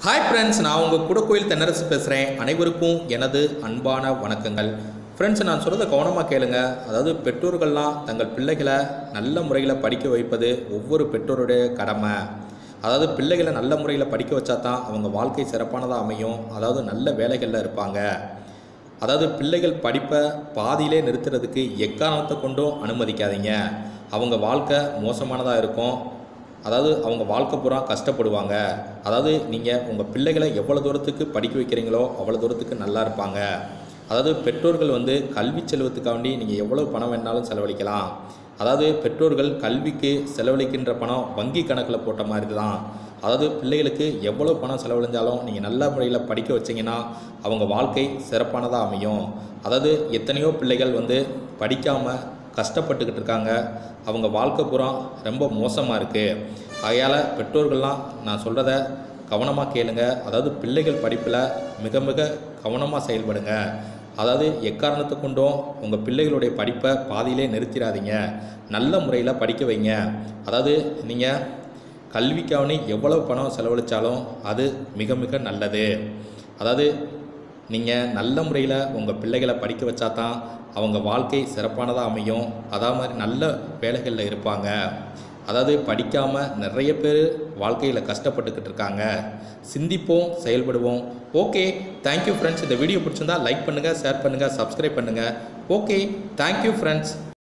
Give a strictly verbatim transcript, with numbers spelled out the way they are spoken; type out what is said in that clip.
Hi friends, நான் உங்கள் குடக்கோயில் தென்னரசு பேசுகிறேன். அனைவருக்கும் எனது அன்பான வணக்கங்கள். ஃப்ரெண்ட்ஸ், நான் சொல்கிறத கவனமாக கேளுங்க. அதாவது பெற்றோர்கள்லாம் தங்கள் பிள்ளைகளை நல்ல முறையில் படிக்க வைப்பது ஒவ்வொரு பெற்றோருடைய கடமை. அதாவது பிள்ளைகளை நல்ல முறையில் படிக்க வச்சா தான் அவங்க வாழ்க்கை சிறப்பானதாக அமையும். அதாவது நல்ல வேலைகளில் இருப்பாங்க. அதாவது பிள்ளைகள் படிப்பை பாதியிலே நிறுத்துறதுக்கு எக்காரணத்தை கொண்டும் அனுமதிக்காதீங்க. அவங்க வாழ்க்கை மோசமானதாக இருக்கும். அதாவது அவங்க வாழ்க்கை பூரா கஷ்டப்படுவாங்க. அதாவது நீங்கள் உங்கள் பிள்ளைகளை எவ்வளோ தூரத்துக்கு படிக்க வைக்கிறீங்களோ அவ்வளோ தூரத்துக்கு நல்லா இருப்பாங்க. அதாவது பெற்றோர்கள் வந்து கல்வி செலவத்துக்காண்டி நீங்கள் எவ்வளோ பணம் வேணாலும் செலவழிக்கலாம். அதாவது பெற்றோர்கள் கல்விக்கு செலவழிக்கின்ற பணம் வங்கி கணக்கில் போட்ட மாதிரி தான். அதாவது பிள்ளைகளுக்கு எவ்வளோ பணம் செலவழிஞ்சாலும் நீங்கள் நல்ல முறையில் படிக்க வச்சிங்கன்னா அவங்க வாழ்க்கை சிறப்பானதாக அமையும். அதாவது எத்தனையோ பிள்ளைகள் வந்து படிக்காமல் கஷ்டப்பட்டுக்கிட்டு இருக்காங்க. அவங்க வாழ்க்கை பூரா ரொம்ப மோசமாக இருக்குது. ஆகையால் பெற்றோர்கள்லாம் நான் சொல்கிறத கவனமாக கேளுங்க. அதாவது பிள்ளைகள் படிப்பில் மிக மிக கவனமாக செயல்படுங்க. அதாவது எக்காரணத்தை கொண்டும் உங்கள் பிள்ளைகளுடைய படிப்பை பாதியிலே நிறுத்திடாதீங்க. நல்ல முறையில் படிக்க வைங்க. அதாவது நீங்கள் கல்விக்காவணி எவ்வளோ பணம் செலவழித்தாலும் அது மிக மிக நல்லது. அதாவது நீங்கள் நல்ல முறையில் உங்கள் பிள்ளைகளை படிக்க வச்சா தான் அவங்க வாழ்க்கை சிறப்பானதாக அமையும். அதே மாதிரி நல்ல வேலைகளில் இருப்பாங்க. அதாவது படிக்காமல் நிறைய பேர் வாழ்க்கையில் கஷ்டப்பட்டுக்கிட்டு இருக்காங்க. சிந்திப்போம், செயல்படுவோம். Okay, thank you friends. இந்த வீடியோ பிடிச்சிருந்தா லைக் பண்ணுங்கள், ஷேர் பண்ணுங்கள், சப்ஸ்கிரைப் பண்ணுங்கள். Okay, thank you friends.